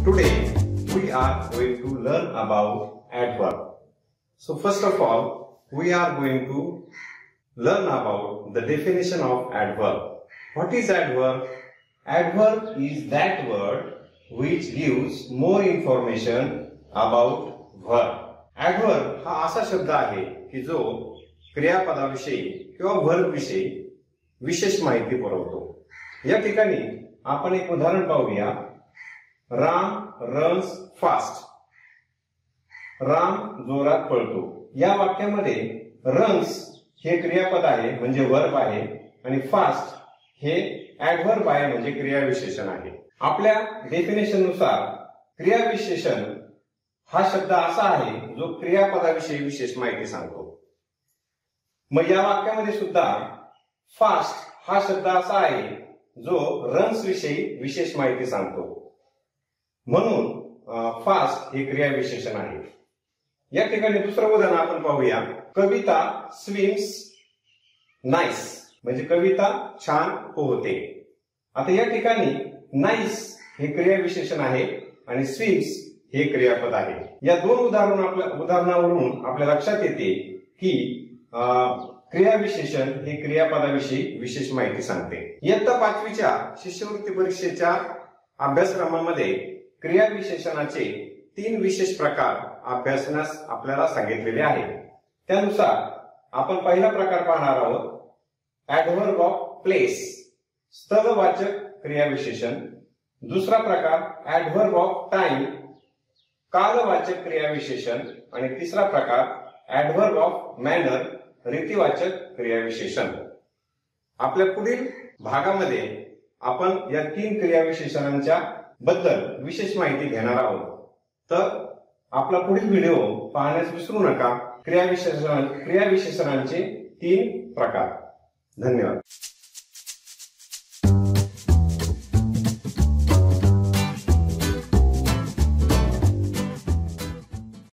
Today we are going to learn about adverb. So first of all, we are going to learn about the definition of adverb. What is adverb? Adverb is that word which gives more information about verb. Adverb हा असा शब्द आहे की जो क्रियापदाविषयी किंवा verb विषयी विशेष माहिती पुरवतो. या ठिकाणी आपण एक उदाहरण पाहूया. Ram runs fast. राम जोरात पळतो. या वाक्यामध्ये रन्स हे क्रियापद आहे म्हणजे वर्ब आहे आणि फास्ट हे ऍडव्हर्ब आहे म्हणजे क्रियाविशेषण आहे. आपल्या डेफिनेशन नुसार क्रियाविशेषण हा शब्द असा आहे जो क्रियापदाविषयी विशेष माहिती सांगतो. मग या वाक्यामध्ये सुद्धा फास्ट हा शब्द असा आहे जो रन्स विषयी विशेष माहिती सांगतो. म्हणून फास्ट हे क्रियाविशेषण आहे. या ठिकाणी दुसरं उदाहरण आपण पाहूया. कविता स्विम्स नाईस म्हणजे कविता छान पोहते. आता या ठिकाणी नाईस हे क्रियाविशेषण आहे आणि स्विम्स हे क्रियापद आहे. या दोन उदाहरणावरून आपल्या लक्षात येते की क्रियाविशेषण हे क्रियापदाविषयी विशेष माहिती सांगते. इयत्ता 5वीच्या शिष्यवृत्ती परीक्षेच्या अभ्यासक्रमामध्ये क्रियाविशेषणाचे 3 विशेष प्रकार अभ्यासण्यास आपल्याला सांगितलेले आहे. त्यानुसार आपण पहिला प्रकार पाहणार आहोत. ऍडव्हर्ब ऑफ प्लेस स्थलवाचक क्रियाविशेषण. दुसरा प्रकार ऍडव्हर्ब ऑफ टाइम कालवाचक क्रियाविशेषण आणि तिसरा प्रकार ऍडव्हर्ब ऑफ मॅनर रीतिवाचक क्रियाविशेषण. आपल्या पुढील भागामध्ये आपण या 3 क्रियाविशेषणांच्या बद्दल विशेष माहिती घेणार आहोत. तर आपला पुढील व्हिडिओ पाहण्यास विसरू नका. क्रियाविशेषणांचे 3 प्रकार. धन्यवाद.